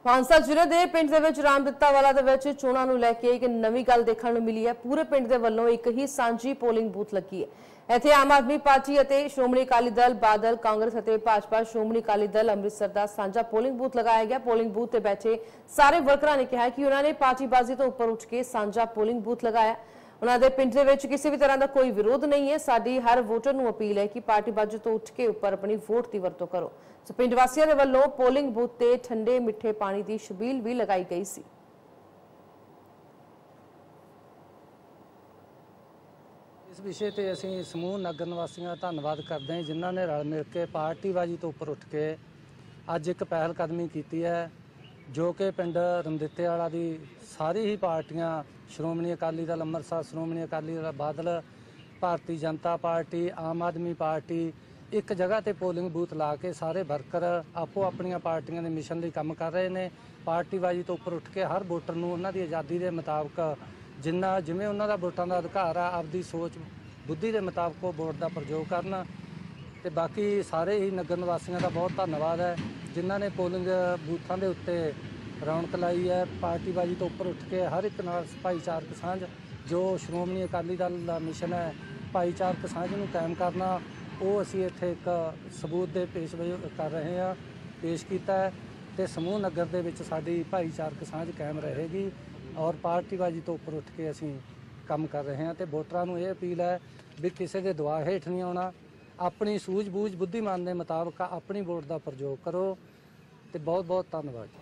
ਮਾਨਸਾ ਜ਼ਿਲ੍ਹੇ ਦੇ ਪਿੰਡ ਦੇ ਵਿੱਚ ਰਾਮਦਿੱਤਾ ਵਾਲਾ ਦੇ ਵਿੱਚ ਚੋਣਾਂ ਨੂੰ ਲੈ ਕੇ ਇੱਕ ਨਵੀਂ ਗੱਲ ਦੇਖਣ ਨੂੰ ਮਿਲੀ ਹੈ। ਪੂਰੇ ਪਿੰਡ ਦੇ ਵੱਲੋਂ ਇੱਕ ਹੀ ਸਾਂਝੀ ਪੋਲਿੰਗ ਬੂਥ ਲੱਗੀ ਹੈ। ਇੱਥੇ ਆਮ ਆਦਮੀ ਪਾਰਟੀ ਅਤੇ ਸ਼੍ਰੋਮਣੀ ਅਕਾਲੀ ਦਲ, ਬਾਦਲ, ਕਾਂਗਰਸ ਅਤੇ ਭਾਜਪਾ ਸ਼੍ਰੋਮਣੀ ਅਕਾਲੀ ਦਲ ਅੰਮ੍ਰਿਤਸਰ ਦਾ ਸਾਂਝਾ ਪੋਲਿੰਗ ਬੂਥ ਲਗਾਇਆ ਗਿਆ। ਪੋਲਿੰਗ ਬੂਥ ਤੇ ਬੈਠੇ ਸਾਰੇ ਵਰਕਰਾਂ ਨੇ ਕਿਹਾ ਕਿ ਉਹਨਾਂ ਨੇ ਪਾਰਟੀਬਾਜ਼ੀ ਤੋਂ ਉੱਪਰ ਉੱਠ ਕੇ ਸਾਂਝਾ ਪੋਲਿੰਗ ਬੂਥ ਲਗਾਇਆ। ਉਹਨਾਂ ਦੇ ਪਿੰਡ ਦੇ ਵਿੱਚ ਕਿਸੇ ਵੀ ਤਰ੍ਹਾਂ ਦਾ ਕੋਈ ਵਿਰੋਧ ਨਹੀਂ ਹੈ। ਸਾਡੀ ਹਰ ਵੋਟਰ ਨੂੰ ਅਪੀਲ ਹੈ ਕਿ ਪਾਰਟੀਬਾਜ਼ੀ ਤੋਂ ਉੱਠ ਕੇ ਉੱਪਰ ਆਪਣੀ ਵੋਟ ਦੀ ਵਰਤੋਂ ਕਰੋ। ਸੋ ਪਿੰਡ ਵਾਸੀਆਂ ਦੇ ਵੱਲੋਂ ਪੋਲਿੰਗ ਬੂਥ ਤੇ ਠੰਡੇ ਮਿੱਠੇ ਪਾਣੀ ਦੀ ਛਬੀਲ ਵੀ ਲਗਾਈ ਗਈ ਸੀ। इस विषय पर असी समूह नगर निवासियों का धन्यवाद करते हैं जिन्होंने रल मिल के पार्टीबाजी तो उपर उठ के अज एक पहल कदमी की है, जो कि पिंड रमदित्ते वाला दी सारी ही पार्टियां श्रोमणी अकाली दल अंमृतसर, श्रोमणी अकाली दल बादल, भारतीय जनता पार्टी, आम आदमी पार्टी एक जगह ते पोलिंग बूथ ला के सारे वर्कर आपो अपनियां पार्टियां दे मिशन लई काम कर रहे हैं। पार्टीबाजी तो उपर उठ के हर वोटर नूं उन्हां दी आज़ादी दे मुताबिक जिन्ना जिवें उन्हां दा वोटां दा अधिकार आ आपदी सोच बुद्धि के मुताबिक वोट का प्रयोग करना। तो बाकी सारे ही नगर निवासियों का बहुत धन्यवाद है जिन्होंने पोलिंग बूथों के उत्ते रौनक लाई है। पार्टीबाजी तो उपर उठ के हर एक नाल भाईचारक सांझ जो श्रोमणी अकाली दल का मिशन है भाईचारक सांझ नूं कायम करना, वो असी इत्थे एक सबूत दे पेश कर रहे हैं, पेश किया है। तो समूह नगर दे विच साडी भाईचारक सांझ कायम रहेगी और पार्टीबाजी तो उपर उठ के असी काम कर रहे हैं। तो वोटरां नूं ये अपील है भी किसी के दबाव हेठ नहीं आना, अपनी सूझ बूझ बुद्धिमान के मुताबिक अपनी वोट का प्रयोग करो। तो बहुत बहुत धन्यवाद।